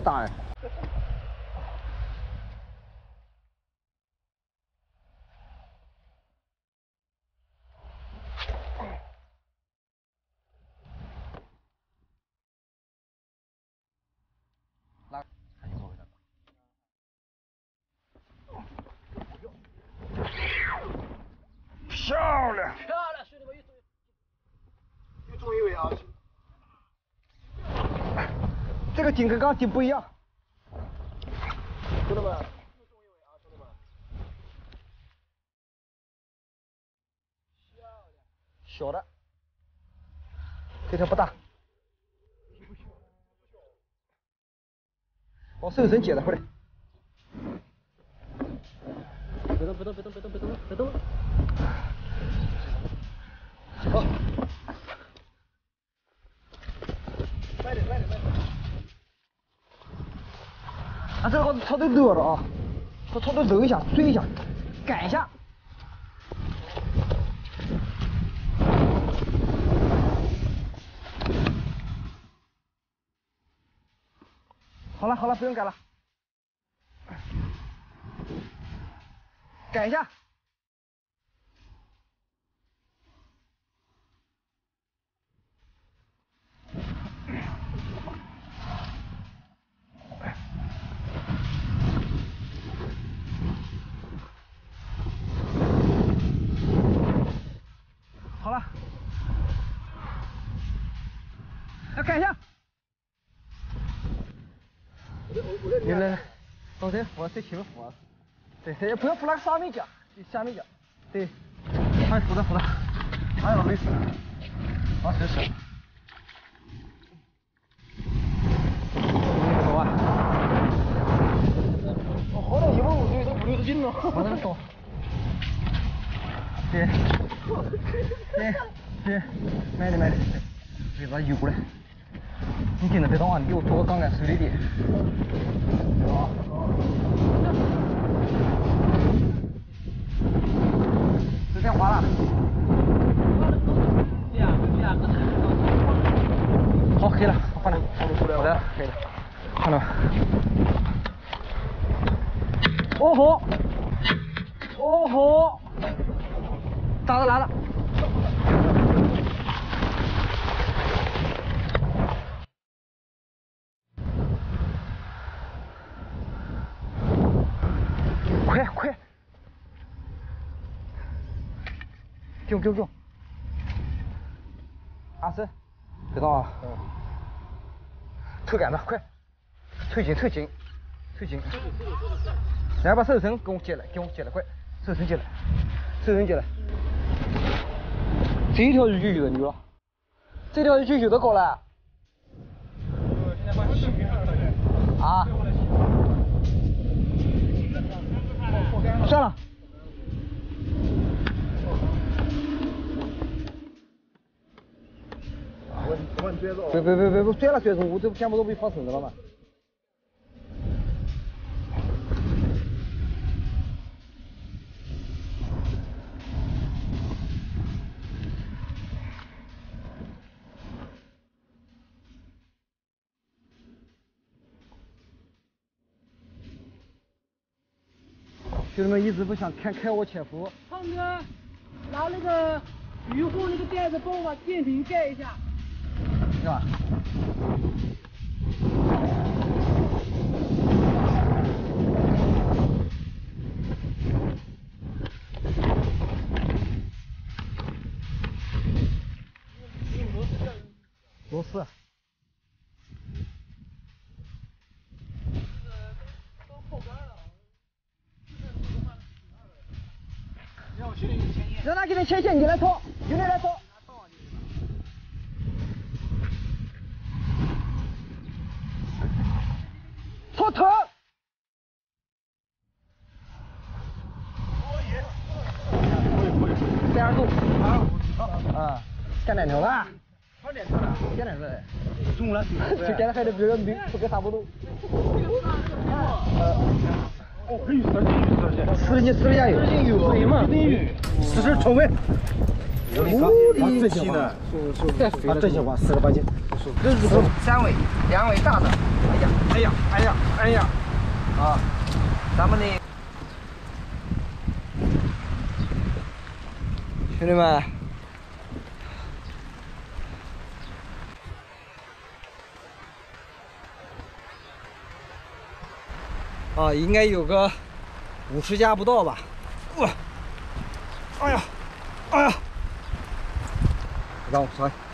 大哎。来，漂亮！漂亮，兄弟们，越重越危啊！这个井跟刚刚井不一样，兄弟们，越重越危啊，兄弟们！小的，这条不大。把手绳解了，快点！别动，别动，别动，别动，别动，别动！好。慢点，慢点，慢点。啊，这个朝头热了啊，朝头揉一下，推一下，赶一下。好了好了，不用改了，改一下。好了，要改一下。来来来，往这扶，这前面扶。对，这不要扶那个上面脚，下面脚。对，快扶着扶着，哎呦累死了，往手手。走啊！我好歹1.5米，都5、60斤了。往那走。对，对对，慢点慢点，别把它游过来。你紧着别动啊！你给我做个杠杆手里点。好。这天滑了。好，可以了，换了，好的，可以了，换了。哦吼，哦吼，打着来了。快快！丢！阿生，别动啊！抽杆子，快！推紧！来把手绳给我解了，快！手绳解了。这一条鱼就有的牛了，这条鱼就有的搞了。啊！算了。别拽了，我这全部都被放绳子了嘛。兄弟们一直不想看我潜伏。胖哥，拿那个渔护那个垫子帮我把电瓶盖一下。是吧？螺丝。让他给你牵线，你来拖，兄弟来拖。拖头。30度。啊，干2条了。干2条了。干2条了。中了。就干了还得别人不给3不动。哦，可以10斤加油。10斤油。对嘛？40充分。我的气呢！这些话48斤。3尾，2尾大的。哎呀！ 哎呀，啊，咱们的兄弟们，啊，应该有个50家不到吧？哇，哎呀，哎呀，让我摔。